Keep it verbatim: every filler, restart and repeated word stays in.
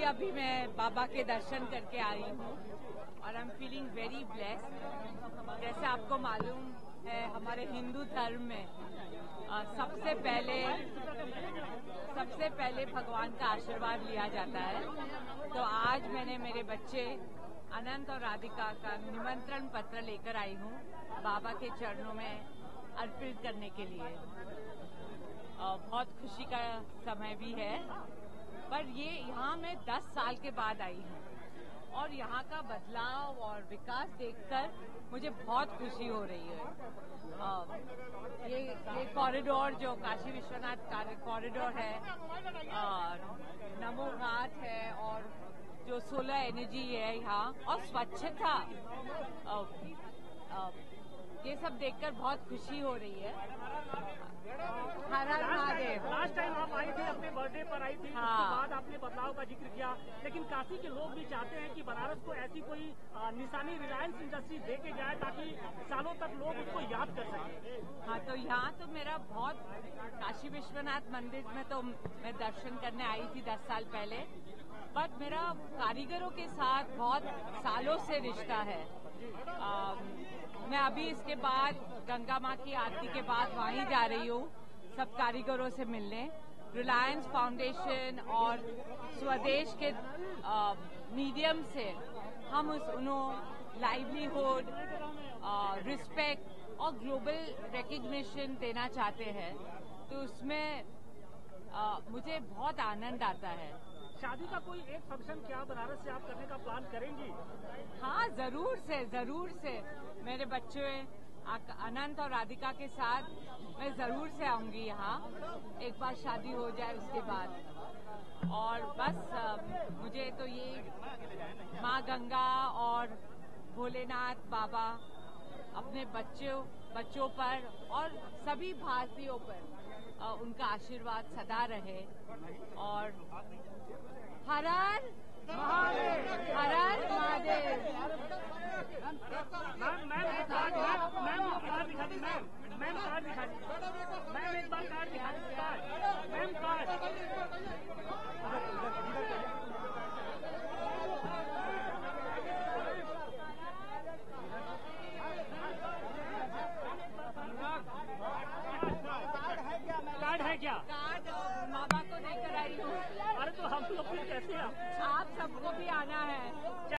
अभी मैं बाबा के दर्शन करके आई हूँ और I am feeling very blessed. जैसे आपको मालूम है, हमारे हिंदू धर्म में आ, सबसे पहले सबसे पहले भगवान का आशीर्वाद लिया जाता है। तो आज मैंने मेरे बच्चे अनंत और राधिका का निमंत्रण पत्र लेकर आई हूँ बाबा के चरणों में अर्पित करने के लिए। आ, बहुत खुशी का समय भी है, पर ये यहाँ मैं दस साल के बाद आई हूँ और यहाँ का बदलाव और विकास देखकर मुझे बहुत खुशी हो रही है। आ, ये ये कॉरिडोर जो काशी विश्वनाथ कॉरिडोर है, नमो घाट है और जो सोलर एनर्जी है यहाँ और स्वच्छता, आ, आ, ये सब देखकर बहुत खुशी हो रही है। हर हर महादेव। लास्ट टाइम आप आई थी, अपने बर्थडे पर आई थी। हाँ। उसके बाद आपने बदलाव का जिक्र किया, लेकिन काशी के लोग भी चाहते हैं कि बनारस को ऐसी कोई निशानी रिलायंस इंडस्ट्री दे के जाए ताकि सालों तक लोग उसको याद कर सकें। हाँ, तो यहाँ तो मेरा बहुत, काशी विश्वनाथ मंदिर में तो मैं दर्शन करने आई थी दस साल पहले, बट मेरा कारीगरों के साथ बहुत सालों से रिश्ता है। आ, मैं अभी इसके बाद गंगा माँ की आरती के बाद वहीं जा रही हूँ सब कारीगरों से मिलने। रिलायंस फाउंडेशन और स्वदेश के मीडियम से हम उस उन्होंने लाइवलीहुड, रिस्पेक्ट और ग्लोबल रिकग्निशन देना चाहते हैं, तो उसमें आ, मुझे बहुत आनंद आता है। शादी का कोई एक फंक्शन क्या बनारस से आप करने का प्लान करेंगी? हाँ, जरूर से जरूर से मेरे बच्चे अनंत और राधिका के साथ मैं जरूर से आऊंगी यहाँ, एक बार शादी हो जाए उसके बाद। और बस मुझे तो ये माँ गंगा और भोलेनाथ बाबा अपने बच्चों बच्चों पर और सभी भारतीयों पर उनका आशीर्वाद सदा रहे। और हर हर महादेव, हर हर महादेव। मैम मैम एक बार मैम वो कार्ड दिखा दी मैम मैम कार्ड दिखा दी मैम एक बार कार्ड दिखा दी मैम कार्ड